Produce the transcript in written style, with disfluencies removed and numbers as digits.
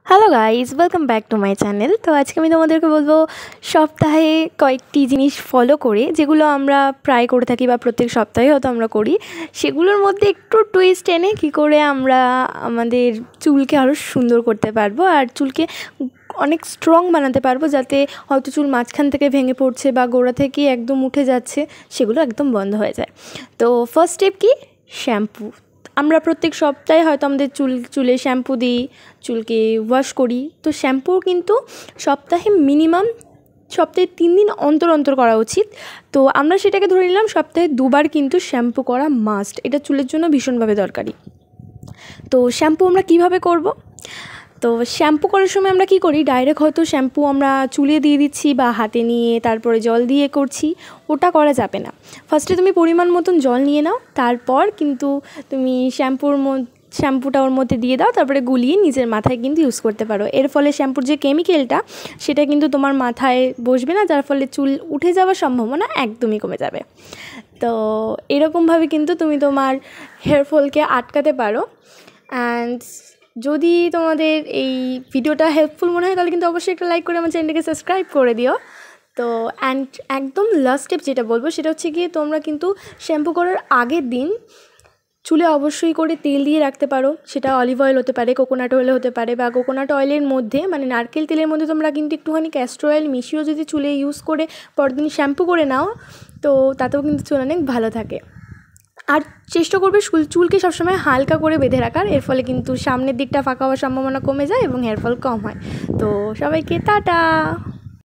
Hello guys, welcome back to my channel. তো আজকে আমি তোমাদেরকে বলবো সপ্তাহে কয়েকটি জিনিস ফলো করে, যেগুলো আমরা প্রায় করে থাকি বা প্রত্যেক সপ্তাহে হয়তো আমরা করি, সেগুলোর মধ্যে একটু টুইস্ট এনে কী করে আমরা আমাদের চুলকে আরও সুন্দর করতে পারবো আর চুলকে অনেক স্ট্রং বানাতে পারবো, যাতে হয়তো চুল মাঝখান থেকে ভেঙে পড়ছে বা গোড়া থেকে একদম উঠে যাচ্ছে, সেগুলো একদম বন্ধ হয়ে যায়। তো ফার্স্ট স্টেপ কি? শ্যাম্পু। আমরা প্রত্যেক সপ্তাহে হয়তো আমাদের চুলে শ্যাম্পু দিই, চুলকে ওয়াশ করি। তো শ্যাম্পু কিন্তু সপ্তাহে মিনিমাম 3 দিন অন্তর অন্তর করা উচিত। তো আমরা সেটাকে ধরে নিলাম সপ্তাহে 2 বার কিন্তু শ্যাম্পু করা মাস্ট। এটা চুলের জন্য ভীষণভাবে দরকারি। তো শ্যাম্পু আমরা কিভাবে করব? তো শ্যাম্পু করার সময় আমরা কী করি, ডাইরেক্ট হয়তো শ্যাম্পু আমরা চুলে দিয়ে দিচ্ছি বা হাতে নিয়ে তারপরে জল দিয়ে করছি, ওটা করা যাবে না। ফার্স্টে তুমি পরিমাণ মতন জল নিয়ে নাও, তারপর কিন্তু তুমি শ্যাম্পুটা ওর মধ্যে দিয়ে দাও, তারপরে গুলিয়ে নিজের মাথায় কিন্তু ইউজ করতে পারো। এর ফলে শ্যাম্পুর যে কেমিক্যালটা সেটা কিন্তু তোমার মাথায় বসবে না, যার ফলে চুল উঠে যাওয়ার সম্ভাবনা একদমই কমে যাবে। তো এরকমভাবে কিন্তু তুমি তোমার হেয়ার ফলকে আটকাতে পারো। অ্যান্ড যদি তোমাদের এই ভিডিওটা হেল্পফুল মনে হয় তাহলে কিন্তু অবশ্যই একটা লাইক করে আমার চ্যানেলটাকে সাবস্ক্রাইব করে দিও। তো একদম লাস্ট স্টেপ যেটা বলবো সেটা হচ্ছে গিয়ে, তোমরা কিন্তু শ্যাম্পু করার আগের দিন চুলে অবশ্যই করে তেল দিয়ে রাখতে পারো। সেটা অলিভ অয়েল হতে পারে, কোকোনাট অয়েল হতে পারে, বা কোকোনাট অয়েলের মধ্যে মানে নারকেল তেলের মধ্যে তোমরা কিন্তু একটুখানি ক্যাস্টর অয়েল মিশিয়েও যদি চুলে ইউজ করে পরদিন শ্যাম্পু করে নাও, তো তাতেও কিন্তু চুল অনেক ভালো থাকে। আর চেষ্টা করবে চুলকে সবসময় হালকা করে বেঁধে রাখার, এর ফলে কিন্তু সামনের দিকটা ফাঁকা হওয়ার সম্ভাবনা কমে যায় এবং হেয়ার ফল কম হয়। তো সবাইকে টাটা।